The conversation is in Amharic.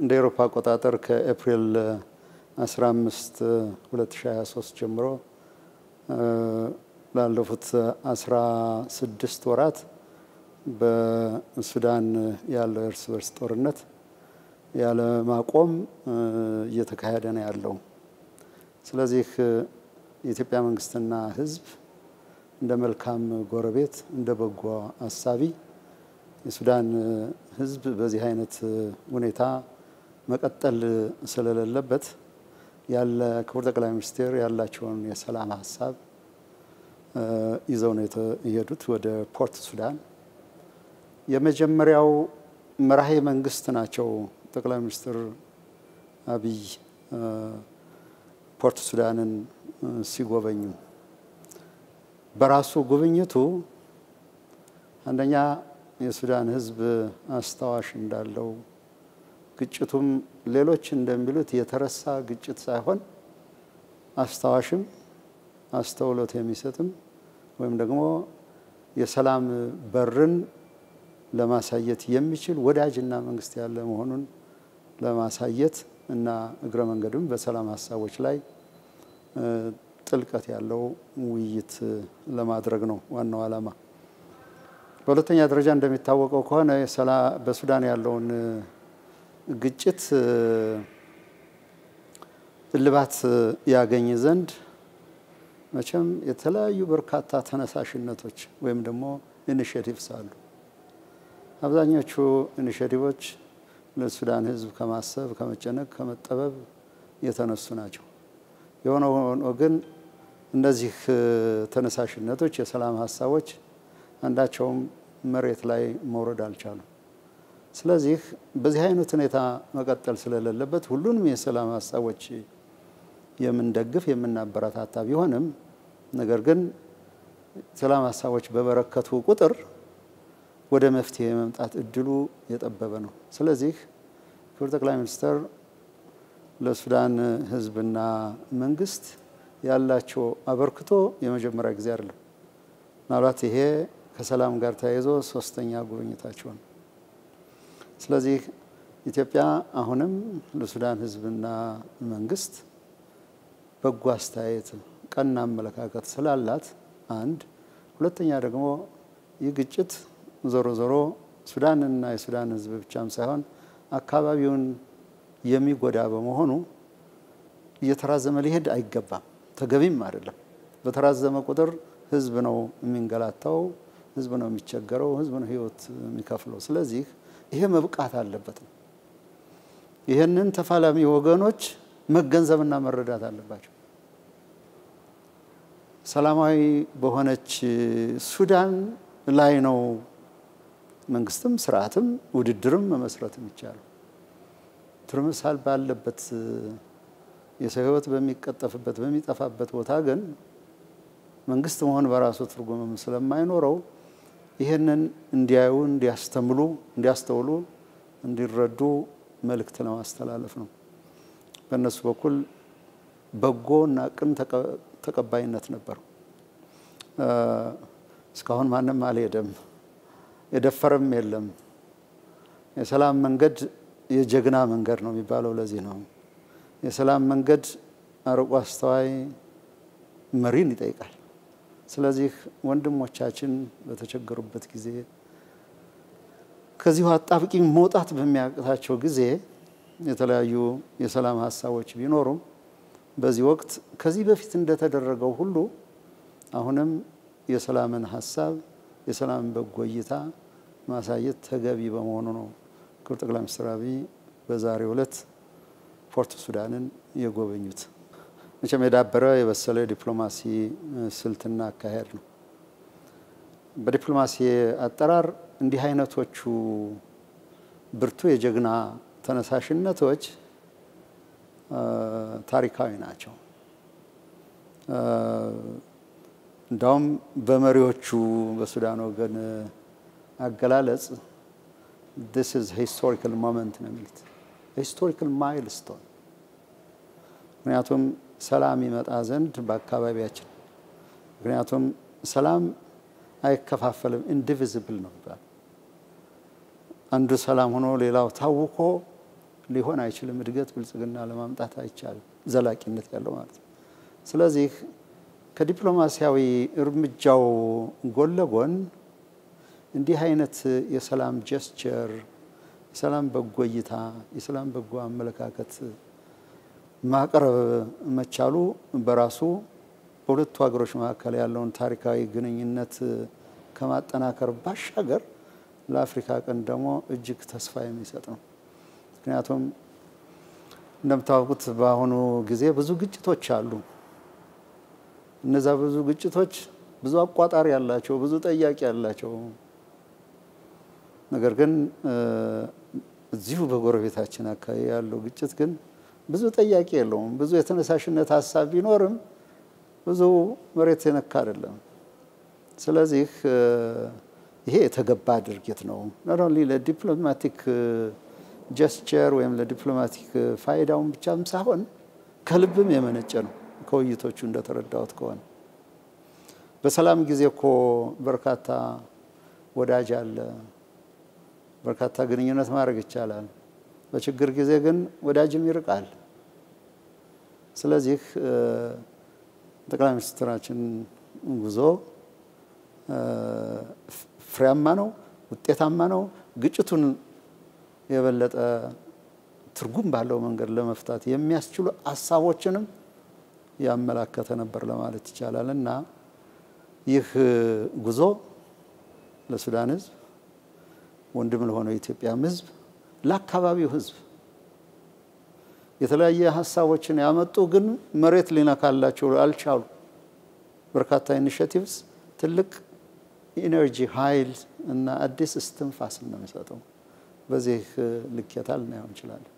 እንደ አውሮፓ አቆጣጠር ከኤፕሪል 15 2023 ጀምሮ ላለፉት 16 ወራት በሱዳን ያለው እርስ በርስ ጦርነት ያለ ማቆም እየተካሄደ ነው ያለው። ስለዚህ የኢትዮጵያ መንግስትና ህዝብ እንደ መልካም ጎረቤት እንደ በጎ አሳቢ የሱዳን ህዝብ በዚህ አይነት ሁኔታ መቀጠል ስለሌለበት ያለ ክቡር ጠቅላይ ሚኒስትር ያላቸውን የሰላም ሐሳብ ይዘው ነው የሄዱት ወደ ፖርት ሱዳን። የመጀመሪያው መራሄ መንግስት ናቸው ጠቅላይ ሚኒስትር አብይ ፖርት ሱዳንን ሲጎበኙ። በራሱ ጉብኝቱ አንደኛ የሱዳን ህዝብ አስተዋሽ እንዳለው ግጭቱም ሌሎች እንደሚሉት የተረሳ ግጭት ሳይሆን አስተዋሽም አስተውሎት የሚሰጥም ወይም ደግሞ የሰላም በርን ለማሳየት የሚችል ወዳጅና መንግስት ያለ መሆኑን ለማሳየት እና እግረ መንገድም በሰላም ሐሳቦች ላይ ጥልቀት ያለው ውይይት ለማድረግ ነው ዋናው ዓላማ። በሁለተኛ ደረጃ እንደሚታወቀው ከሆነ በሱዳን ያለውን ግጭት እልባት ያገኝ ዘንድ መቼም የተለያዩ በርካታ ተነሳሽነቶች ወይም ደግሞ ኢኒሺዬቲቭስ አሉ። አብዛኞቹ ኢኒሺዬቲቮች ለሱዳን ህዝብ ከማሰብ ከመጨነቅ ከመጠበብ የተነሱ ናቸው። የሆነው ግን እነዚህ ተነሳሽነቶች የሰላም ሐሳቦች አንዳቸውም መሬት ላይ መውረድ አልቻሉም። ስለዚህ በዚህ አይነት ሁኔታ መቀጠል ስለሌለበት ሁሉንም የሰላም ሐሳቦች የምንደግፍ የምናበረታታ ቢሆንም ነገር ግን ሰላም ሐሳቦች በበረከቱ ቁጥር ወደ መፍትሄ መምጣት እድሉ የጠበበ ነው። ስለዚህ ክቡር ጠቅላይ ሚኒስትር ለሱዳን ህዝብና መንግስት ያላቸው አበርክቶ የመጀመሪያ ጊዜ አይደለም። ምናልባት ይሄ ከሰላም ጋር ተያይዞ ሶስተኛ ጉብኝታቸው ነው። ስለዚህ ኢትዮጵያ አሁንም ለሱዳን ህዝብና መንግስት በጎ አስተያየት ቀና አመለካከት ስላላት አንድ፣ ሁለተኛ ደግሞ ይህ ግጭት ዞሮ ዞሮ ሱዳንና የሱዳን ህዝብ ብቻም ሳይሆን አካባቢውን የሚጎዳ በመሆኑ እየተራዘመ ሊሄድ አይገባም፣ ተገቢም አይደለም። በተራዘመ ቁጥር ህዝብ ነው የሚንገላታው፣ ህዝብ ነው የሚቸገረው፣ ህዝብ ነው ህይወት የሚከፍለው። ስለዚህ ይሄ መብቃት አለበት። ይሄንን ተፋላሚ ወገኖች መገንዘብና መረዳት አለባቸው። ሰላማዊ በሆነች ሱዳን ላይ ነው መንግስትም ስርዓትም ውድድርም መመስረት የሚቻለው። ትርምሳል ባለበት የሰው ህይወት በሚቀጠፍበት በሚጠፋበት ቦታ ግን መንግስት መሆን በራሱ ትርጉም ስለማይኖረው ይሄንን እንዲያዩ እንዲያስተውሉ እንዲረዱ መልእክት ለማስተላለፍ ነው። በእነሱ በኩል በጎና ቅን ተቀባይነት ነበር። እስካሁን ማንም አልሄደም፣ የደፈረም የለም። የሰላም መንገድ የጀግና መንገድ ነው የሚባለው ለዚህ ነው። የሰላም መንገድ አርቆ አስተዋይ መሪን ይጠይቃል። ስለዚህ ወንድሞቻችን በተቸገሩበት ጊዜ ከዚሁ አጣብቂኝ መውጣት በሚያቅታቸው ጊዜ የተለያዩ የሰላም ሐሳቦች ቢኖሩም በዚህ ወቅት ከዚህ በፊት እንደተደረገው ሁሉ አሁንም የሰላምን ሐሳብ የሰላምን በጎ እይታ ማሳየት ተገቢ በመሆኑ ነው ክቡር ጠቅላይ ሚኒስትር አብይ በዛሬው ዕለት ፖርት ሱዳንን የጎበኙት። መቼም የዳበረ የበሰለ ዲፕሎማሲ ስልትና አካሄድ ነው። በዲፕሎማሲ አጠራር እንዲህ አይነቶቹ ብርቱ የጀግና ተነሳሽነቶች ታሪካዊ ናቸው። እንዳውም በመሪዎቹ በሱዳን ወገን አገላለጽ this is historical moment ነው የሚሉት፣ historical milestone። ምክንያቱም ሰላም ይመጣ ዘንድ በአካባቢያችን፣ ምክንያቱም ሰላም አይከፋፈልም፣ indivisible ነው። አንዱ ሰላም ሆኖ ሌላው ታውቆ ሊሆን አይችልም እድገት ብልጽግና ለማምጣት አይቻልም ዘላቂነት ያለው ማለት ነው ስለዚህ ከዲፕሎማሲያዊ እርምጃው ጎን ለጎን እንዲህ አይነት የሰላም ጀስቸር የሰላም በጎይታ የሰላም በጎ አመለካከት ማቅረብ መቻሉ በራሱ በሁለቱ ሀገሮች መካከል ያለውን ታሪካዊ ግንኙነት ከማጠናከር ባሻገር ለአፍሪካ ቀንድ ደግሞ እጅግ ተስፋ የሚሰጥ ነው ምክንያቱም እንደምታውቁት በአሁኑ ጊዜ ብዙ ግጭቶች አሉ እነዛ ብዙ ግጭቶች ብዙ አቋጣሪ ያላቸው ብዙ ጠያቂ ያላቸው ነገር ግን እዚሁ በጎረቤታችን አካባቢ ያለው ግጭት ግን ብዙ ጠያቂ የለውም ብዙ የተነሳሽነት ሐሳብ ቢኖርም ብዙ መሬት የነካ አይደለም ስለዚህ ይሄ የተገባ ድርጊት ነው not only ለዲፕሎማቲክ ጀስቸር ወይም ለዲፕሎማቲክ ፋይዳውን ብቻም ሳይሆን ከልብም የመነጨ ነው ከውይይቶቹ እንደተረዳሁት ከሆነ በሰላም ጊዜ እኮ በርካታ ወዳጅ አለ በርካታ ግንኙነት ማድረግ ይቻላል በችግር ጊዜ ግን ወዳጅም ይርቃል ስለዚህ ጠቅላይ ሚኒስትራችን ጉዞ ፍሬያማ ነው ውጤታማ ነው ግጭቱን የበለጠ ትርጉም ባለው መንገድ ለመፍታት የሚያስችሉ ሐሳቦችንም ያመላከተ ነበር ለማለት ይቻላልና ይህ ጉዞ ለሱዳን ህዝብ ወንድም ለሆነው ኢትዮጵያ ህዝብ ለአካባቢው ህዝብ የተለያየ ሐሳቦችን ያመጡ ግን መሬት ሊነካላቸው አልቻሉ በርካታ ኢኒሺዬቲቭስ ትልቅ ኢነርጂ ኃይል እና አዲስ እስትንፋስ ነው የሚሰጠው በዚህ ልክ ያታል ነው ይችላል